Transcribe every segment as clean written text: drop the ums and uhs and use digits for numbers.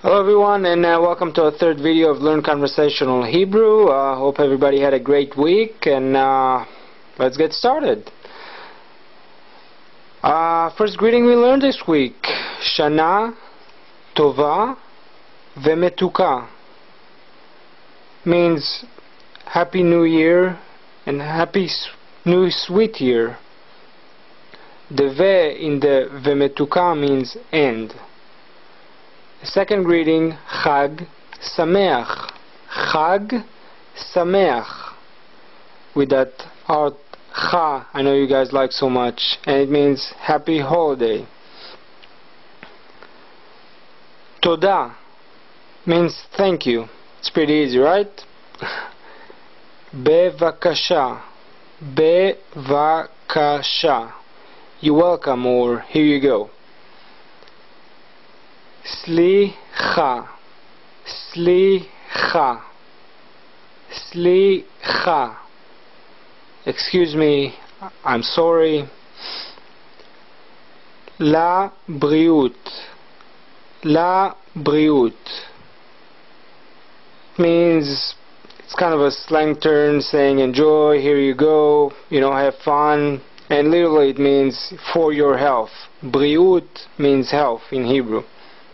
Hello everyone, and welcome to our third video of Learn Conversational Hebrew. Hope everybody had a great week, and let's get started. First greeting we learned this week: Shana Tova Vemetuka. Means Happy New Year and Happy New Sweet Year. The Ve in the Vemetuka means end. The second greeting, Chag Sameach. Chag Sameach. With that art Cha, I know you guys like so much, and it means happy holiday. Toda means thank you. It's pretty easy, right? Bevakasha. Bevakasha. You're welcome, or here you go. Slicha. Slicha. Slicha. Excuse me, I'm sorry. La briut. La briut means, it's kind of a slang term saying enjoy, here you go, have fun, and literally it means for your health. Briut means health in Hebrew.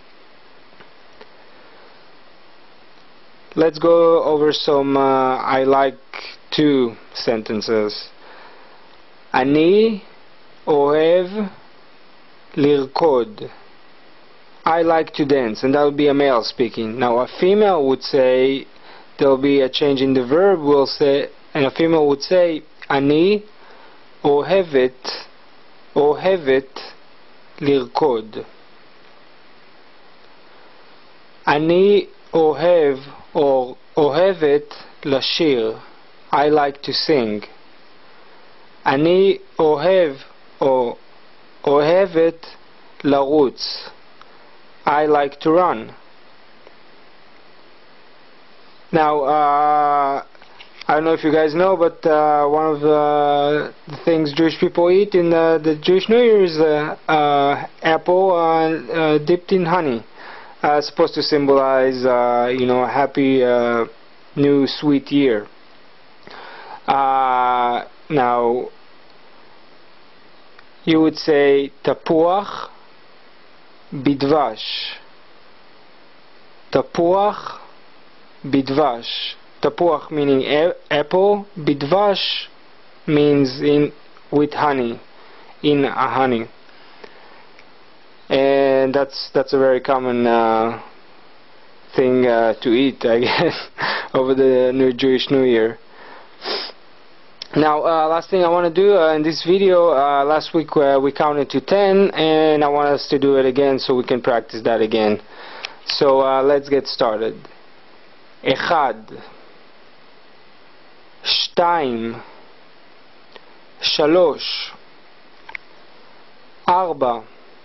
Let's go over some I like to sentences. Ani ohev lirkod. I like to dance, and that would be a male speaking. Now a female would say, there'll be a change in the verb, and a female would say Ani ohevet lirkod. Ani ohev or ohevet lashir. I like to sing. Ani ohev or ohevet larutz. I like to run. Now, I don't know if you guys know, but one of the things Jewish people eat in the Jewish New Year is apple dipped in honey. Supposed to symbolize, a happy new sweet year. Now, you would say tapuach bidvash. Tapuach bidvash. Tapuach meaning apple. Bidvash means with honey, in a honey. And that's a very common thing to eat, I guess, over the Jewish New Year. Now, last thing I want to do in this video, last week we counted to 10, and I want us to do it again so we can practice that again. So let's get started. Echad, Shtaim, Shalosh, Arba,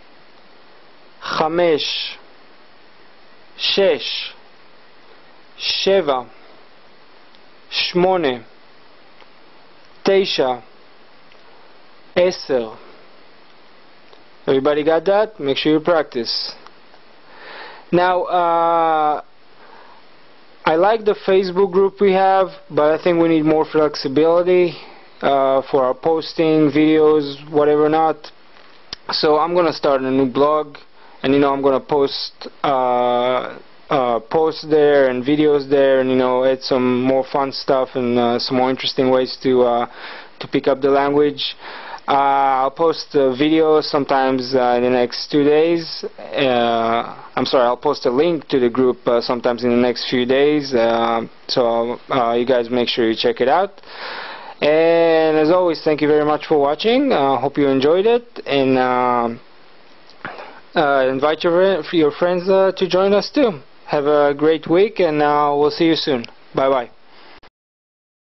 Chamesh, Shesh, Sheva, Shmone, Teisha, Eser. Everybody got that? Make sure you practice. Now, I like the Facebook group we have, but I think we need more flexibility for our posting, videos, whatever not. So I'm going to start a new blog, and I'm going to post posts there and videos there, and add some more fun stuff and some more interesting ways to pick up the language. I'll post videos sometimes in the next 2 days. I'll post a link to the group sometimes in the next few days, so you guys make sure you check it out. And as always, thank you very much for watching. Hope you enjoyed it, and invite your friends to join us too. Have a great week, and we'll see you soon. Bye bye.